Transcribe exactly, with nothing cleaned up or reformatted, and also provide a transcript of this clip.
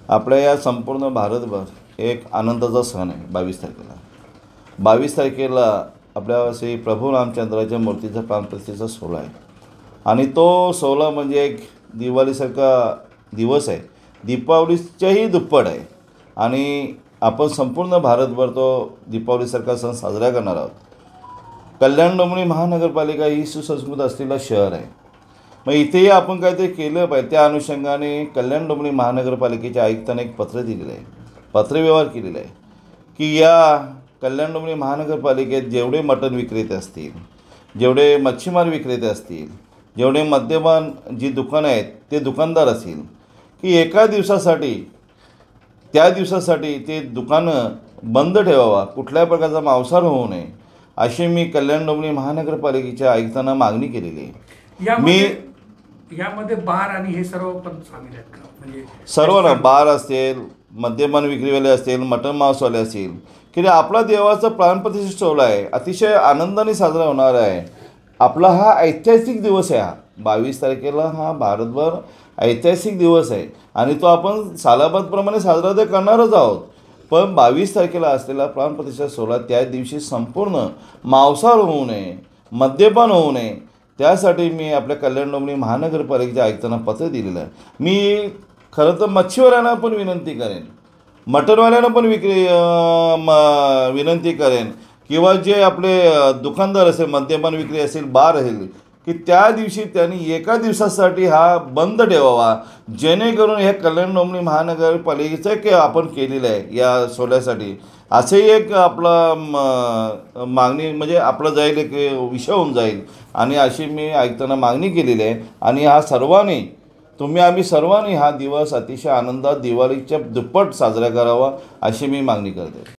आपल्या या संपूर्ण भारतभर एक आनंदाचा सण आहे बावीस तारखेला. बावीस तारखेला आपल्या श्री प्रभू रामचंद्राच्या मूर्तीचा प्राणप्रतिष्ठेचा सोहळा आहे आणि तो सोहळा म्हणजे एक दिवाळीसारखा दिवस आहे, दीपावलीच्याही दुप्पट आहे आणि आपण संपूर्ण भारतभर तो दीपावलीसारखा सण साजरा करणार आहोत. कल्याण डोंबिवली महानगरपालिका ही सुसंस्कृत असलेलं शहर आहे. मग इथेही आपण काहीतरी केलं पाहिजे. त्या अनुषंगाने कल्याण डोंबिवली महानगरपालिकेच्या आयुक्तांनी एक पत्र दिलेलं आहे, पत्रव्यवहार केलेला आहे की या कल्याण डोंबिवली महानगरपालिकेत जेवढे मटण विक्रेते असतील, जेवढे मच्छीमार विक्रेते असतील, जेवढे मद्यपान जी दुकानं आहेत ते दुकानदार असतील की एका दिवसासाठी त्या दिवसासाठी ते दुकानं बंद ठेवावा, कुठल्या प्रकारचा मांसाहार होऊ नये अशी मी कल्याण डोंबिवली महानगरपालिकेच्या आयुक्तांना मागणी केलेली आहे. मी यामध्ये बार आणि हे सर्व पण सामील आहेत का? म्हणजे सर्व ना, बार असतील, मद्यपान विक्रीवाले असतील, मटण मांसवाले असतील की आपला देवाचा प्राणप्रतिष्ठा सोहळा आहे, अतिशय आनंदाने साजरा होणार आहे. आपला हा ऐतिहासिक दिवस आहे. हा बावीस तारखेला हा भारतभर ऐतिहासिक दिवस आहे आणि तो आपण सालाबादप्रमाणे साजरा तर करणारच आहोत. पण बावीस तारखेला असलेला प्राणप्रतिष्ठा सोहळा त्या दिवशी संपूर्ण मांसाहार होऊ नये, मद्यपान होऊ नये, त्यासाठी मी आपल्या कल्याण डोंबिवली महानगरपालिकेच्या आयुक्तांना पत्र दिलेलं आहे. मी खरं तर मच्छीवाल्यांना पण विनंती करेन, मटणवाल्यांना पण विक्री म विनंती करेन किंवा जे आपले दुकानदार असेल, मद्यपान विक्री असेल, बार असेल की त्या दिवशी त्यांनी एका दिवसासाठी हा बंद ठेवावा, जेणेकरून ह्या कल्याण डोंबिवली महानगरपालिकेचं की आपण केलेलं आहे या सोहळ्यासाठी असेही एक आपला मागणी म्हणजे आपलं जाईल, एक विषय होऊन जाईल आणि अशी मी आयुक्तांना मागणी केलेली आहे. आणि हा सर्वांनी तुम्ही आम्ही सर्वांनी हा दिवस अतिशय आनंदात दिवाळीच्या दुप्पट साजरा करावा अशी मी मागणी करते.